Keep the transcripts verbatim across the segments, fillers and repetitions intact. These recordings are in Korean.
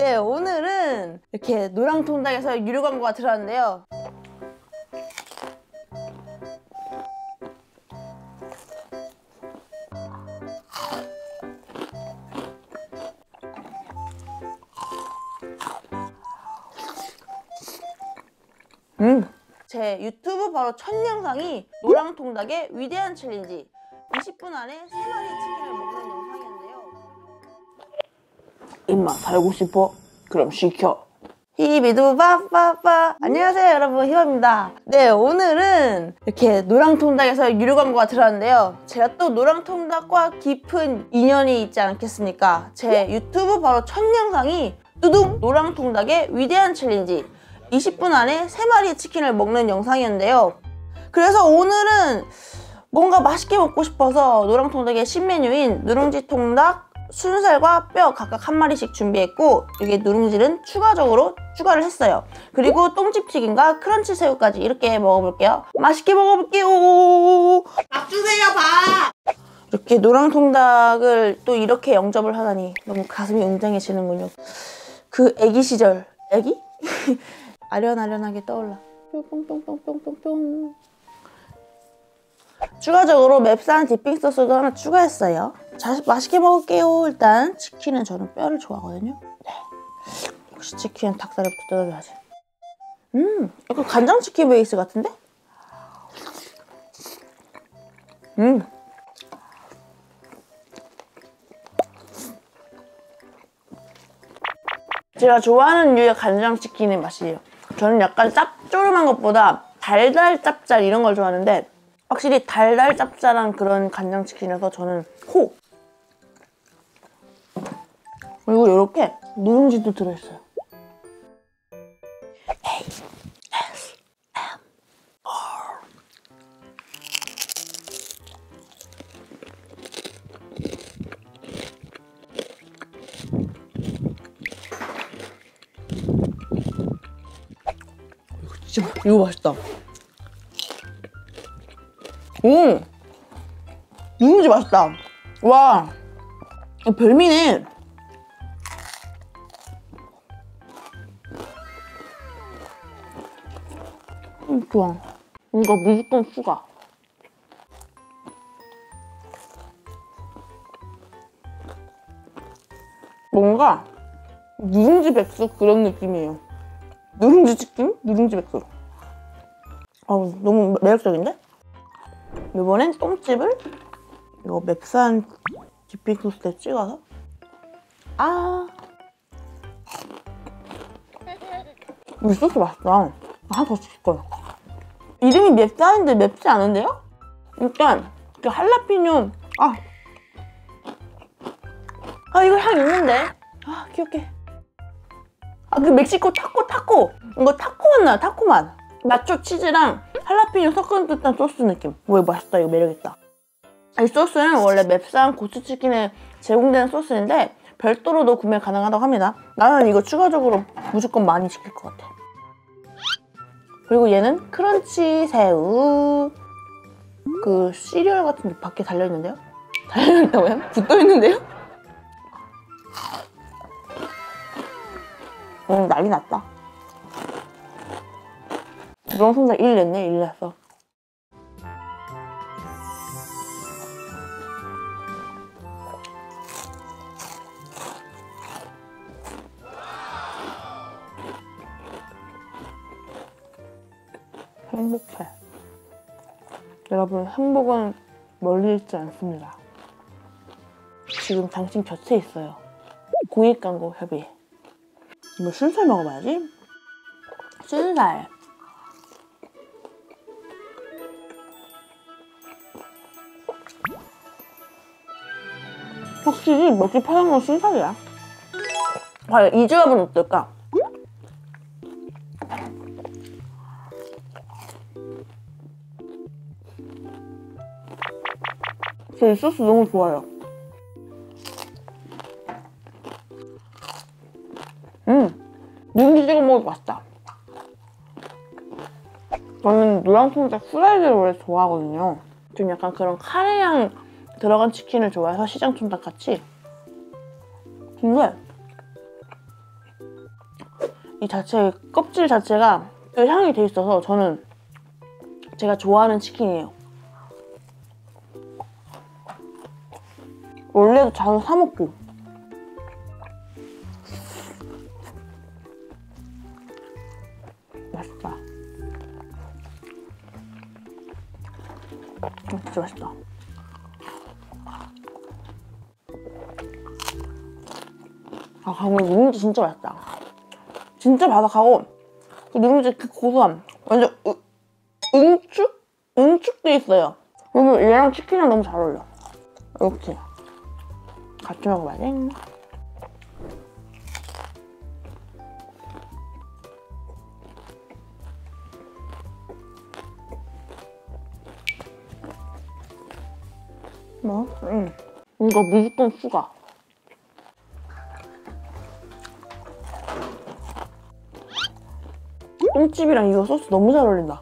네, 오늘은 이렇게 노랑통닭에서 유료 광고가 들어왔는데요. 음. 제 유튜브 바로 첫 영상이 노랑통닭의 위대한 챌린지 이십 분 안에 세 마리 치킨을 먹는 영상이었는데요. 입맛 살고 싶어? 그럼 시켜. 히비두 빠빠빠. 안녕하세요 여러분, 희바입니다. 네, 오늘은 이렇게 노랑통닭에서 유료 광고가 들어왔는데요. 제가 또 노랑통닭과 깊은 인연이 있지 않겠습니까? 제 유튜브 바로 첫 영상이 뚜둥! 노랑통닭의 위대한 챌린지 이십 분 안에 세 마리의 치킨을 먹는 영상이었는데요. 그래서 오늘은 뭔가 맛있게 먹고 싶어서 노랑통닭의 신메뉴인 누룽지 통닭, 순살과 뼈 각각 한 마리씩 준비했고, 이게 누룽지는 추가적으로 추가를 했어요. 그리고 똥집튀김과 크런치 새우까지 이렇게 먹어볼게요. 맛있게 먹어볼게요. 밥 주세요, 밥! 이렇게 노랑통닭을 또 이렇게 영접을 하다니 너무 가슴이 웅장해지는군요. 그 애기 시절, 애기? 아련아련하게 떠올라. 뿅뿅뿅뿅뿅뿅. 추가적으로 맵싼 디핑 소스도 하나 추가했어요. 자, 맛있게 먹을게요. 일단 치킨은 저는 뼈를 좋아하거든요. 네. 역시 치킨은 닭다리부터 뜯어줘야지. 음, 약간 간장치킨 베이스 같은데? 음. 제가 좋아하는 류의 간장치킨의 맛이에요. 저는 약간 짭조름한 것보다 달달 짭짤 이런 걸 좋아하는데, 확실히 달달 짭짤한 그런 간장치킨이라서 저는 호! 그리고 이렇게 누룽지도 들어있어요. 에이, 에스, 엠, 알. 이거 진짜, 이거 맛있다. 음! 누룽지 맛있다. 와, 별미네. 음, 좋아. 이거 무조건 추가. 뭔가 누룽지 백숙 그런 느낌이에요. 누룽지 치킨? 누룽지 백숙. 어우, 너무 매력적인데? 이번엔 똥집을 이거 맵싼 디핑 소스에 찍어서, 아, 이 소스 맛있다. 하나 더 시킬 거야. 이름이 맵싸인데 맵지 않은데요? 일단 그 할라피뇨, 아, 아 이거 향 있는데, 아 귀엽게. 아, 그 멕시코 타코 타코 이거 타코 맛 나요. 타코 맛. 나초 치즈랑 할라피뇨 섞은 듯한 소스 느낌. 왜 맛있다. 이거 매력있다. 이 소스는 원래 맵싼 고추치킨에 제공되는 소스인데 별도로도 구매 가능하다고 합니다. 나는 이거 추가적으로 무조건 많이 시킬 것 같아. 그리고 얘는 크런치 새우. 그 시리얼 같은 게 밖에 달려있는데요? 달려있다고요? 붙어있는데요? 음, 난리 났다. 노랑통닭 일 냈네, 일 냈어. 행복해. 여러분, 행복은 멀리 있지 않습니다. 지금 당신 곁에 있어요. 공익광고 협의. 뭐 순살 먹어봐야지. 순살. 확실히 먹기 편한 건 순살이야. 과연 이 조합은 어떨까? 저 이 소스 너무 좋아요. 음! 누룽지 찍어 먹어도 맛있다. 저는 노랑통닭 후라이드를 원래 좋아하거든요. 좀 약간 그런 카레향 들어간 치킨을 좋아해서 시장통닭 같이. 근데 이 자체 껍질 자체가 그 향이 돼 있어서 저는 제가 좋아하는 치킨이에요. 원래도 자주 사 먹고. 맛있다. 진짜 맛있다. 아, 강물 누룽지 진짜 맛있다. 진짜 바삭하고 그 누룽지 그 고소함 완전 으, 응축? 응축돼 있어요. 그리고 얘랑 치킨이랑 너무 잘 어울려. 이렇게 같이 먹어봐야지. 뭐? 응. 이거 무조건 추가. 똥집이랑 이거 소스 너무 잘 어울린다.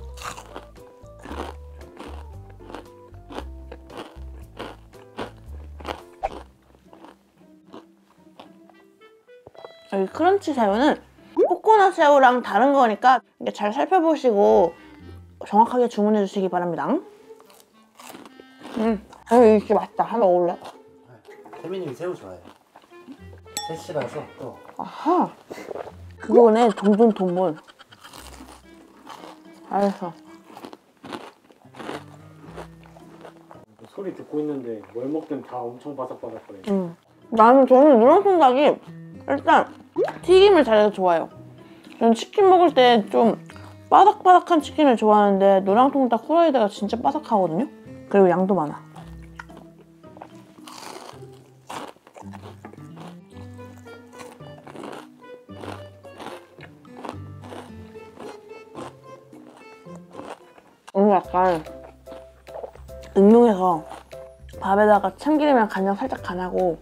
여기 크런치 새우는 코코넛 새우랑 다른 거니까 잘 살펴보시고 정확하게 주문해 주시기 바랍니다. 음, 새우 이렇게 맛있다. 한번 먹을래? 태민님이 새우 좋아해요. 셋이라서 또. 아하, 그거네. 돈돈 돈돈. 알았어. 소리 듣고 있는데 뭘 먹든 다 엄청 바삭바삭거려요. 음. 나는 저는 누룽통닭이 일단 튀김을 잘해서 좋아요. 저는 치킨 먹을 때 좀 바삭바삭한 치킨을 좋아하는데 노랑통닭 후라이드가 진짜 바삭하거든요? 그리고 양도 많아. 이거 약간 응용해서 밥에다가 참기름이랑 간장 살짝 간하고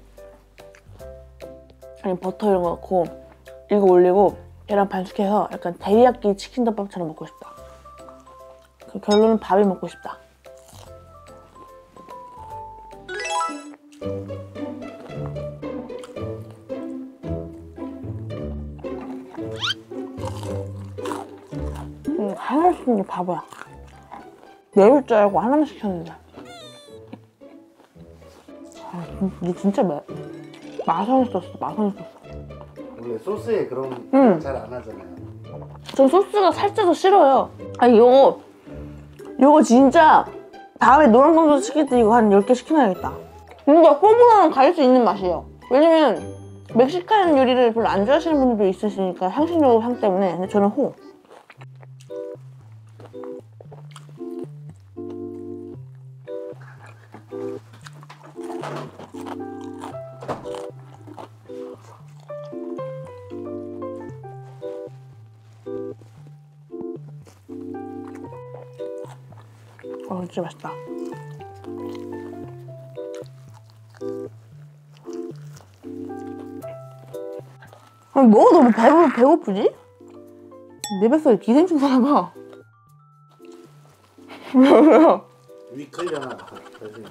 아니면 버터 이런 거 넣고 이거 올리고 계란 반숙해서 약간 데리야끼 치킨덮밥처럼 먹고 싶다. 그 결론은 밥이 먹고 싶다. 음, 하나를 시킨 게 바보야. 매울 줄 알고 하나만 시켰는데. 아, 이게 진짜 매. 마성이 썼어, 마성이 썼어. 원래 소스에 그런 응. 잘 안 하잖아요. 전 소스가 살쪄서 싫어요. 아니, 요거, 요거 진짜 다음에 노랑통닭 시킬 때 이거 한 열 개 시켜놔야겠다. 근데 호불호는 가릴 수 있는 맛이에요. 왜냐면 멕시칸 요리를 별로 안 좋아하시는 분들도 있으시니까 향신료 향 때문에. 근데 저는 호. 어, 진짜 맛있다. 아니, 뭐가 너무 배고, 배고프지? 내 뱃속에 기생충 살아봐. 위 클려나. 그래서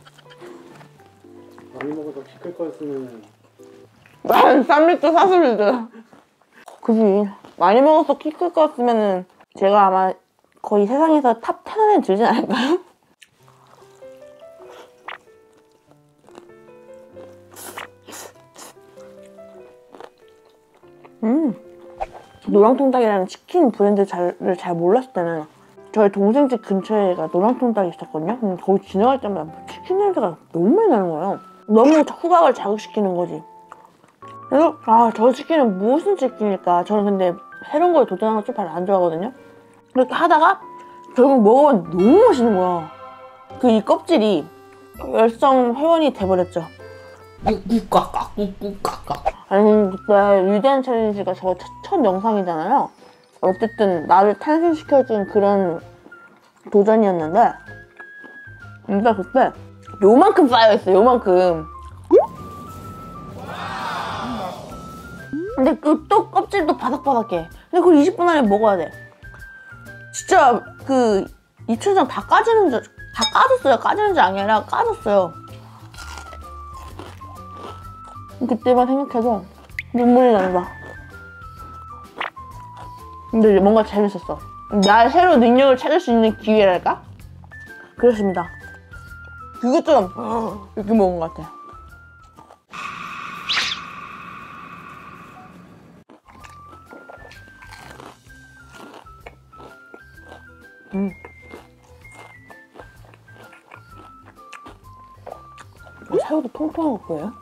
많이 먹어서 키 클 거였으면 난 삼 리터 사슬리드. 그지. 많이 먹어서 키 클 거였으면은 제가 아마 거의 세상에서 탑 텐 안에 들진 않을까요? 음. 노랑통닭이라는 치킨 브랜드를 잘 몰랐을 때는 저희 동생 집 근처에가 노랑통닭이 있었거든요. 근데 거기 지나갈 때마다 치킨 냄새가 너무 많이 나는 거예요. 너무 후각을 자극시키는 거지. 그래서 아, 저 치킨은 무슨 치킨일까? 저는 근데 새로운 걸 도전하는 거 좀 별로 안 좋아하거든요. 그렇게 하다가 결국 먹으면 너무 맛있는 거야. 그 이 껍질이 열성 회원이 돼버렸죠. 꾹꾹깍깍 꾹꾹깍깍. 아니, 그때 위대한 챌린지가 저 첫, 첫 영상이잖아요. 어쨌든 나를 탄생시켜준 그런 도전이었는데 진짜 그때 요만큼 쌓여있어, 요만큼. 근데 그 또 껍질도 바삭바삭해. 근데 그걸 이십 분 안에 먹어야 돼. 진짜 그 이춘장 다 까지는 줄, 다 까졌어요. 까지는 줄 아니라 까졌어요. 그때만 생각해도 눈물이 난다. 근데 뭔가 재밌었어. 나의 새로운 능력을 찾을 수 있는 기회랄까? 그렇습니다. 그거 좀 이렇게 먹은 것 같아. 음. 새우도 통통한 거 보여요?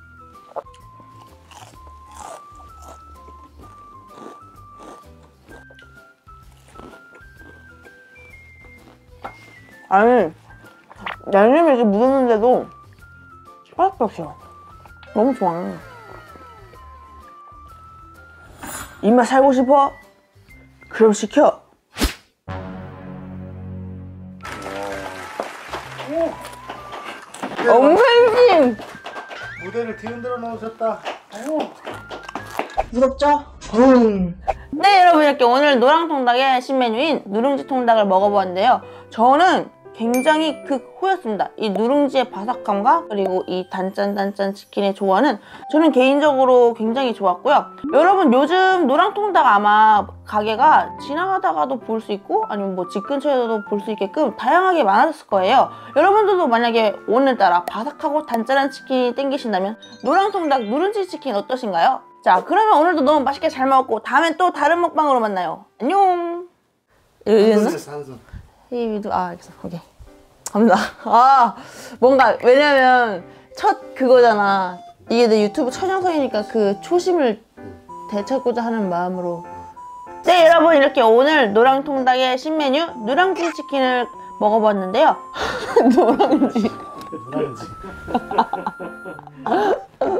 아니, 양념이 이렇게 묻었는데도 맛이 없어. 너무 좋아. 입맛 살고 싶어? 그럼 시켜. 엄청심! 무대를 뒤흔들어 놓으셨다. 아유. 무섭죠? 음. 네, 여러분, 이렇게 오늘 노랑통닭의 신메뉴인 누룽지 통닭을 먹어보았는데요. 저는 굉장히 극호였습니다. 이 누룽지의 바삭함과 그리고 이 단짠단짠 치킨의 조화는 저는 개인적으로 굉장히 좋았고요. 여러분, 요즘 노랑통닭 아마 가게가 지나가다가도 볼 수 있고 아니면 뭐 집 근처에서도 볼 수 있게끔 다양하게 많아졌을 거예요. 여러분들도 만약에 오늘따라 바삭하고 단짠한 치킨이 땡기신다면 노랑통닭 누룽지 치킨 어떠신가요? 자, 그러면 오늘도 너무 맛있게 잘 먹었고 다음엔 또 다른 먹방으로 만나요. 안녕. 이랬나? 한숨. 헤이비도 아 알겠어. 오케이. 갑니다. 아 뭔가 왜냐면 첫 그거잖아. 이게 내 유튜브 첫 영상이니까 그 초심을 되찾고자 하는 마음으로. 네, 여러분, 이렇게 오늘 노랑통닭의 신메뉴 누룽지 치킨을 먹어봤는데요. 노랑지. 누룽지.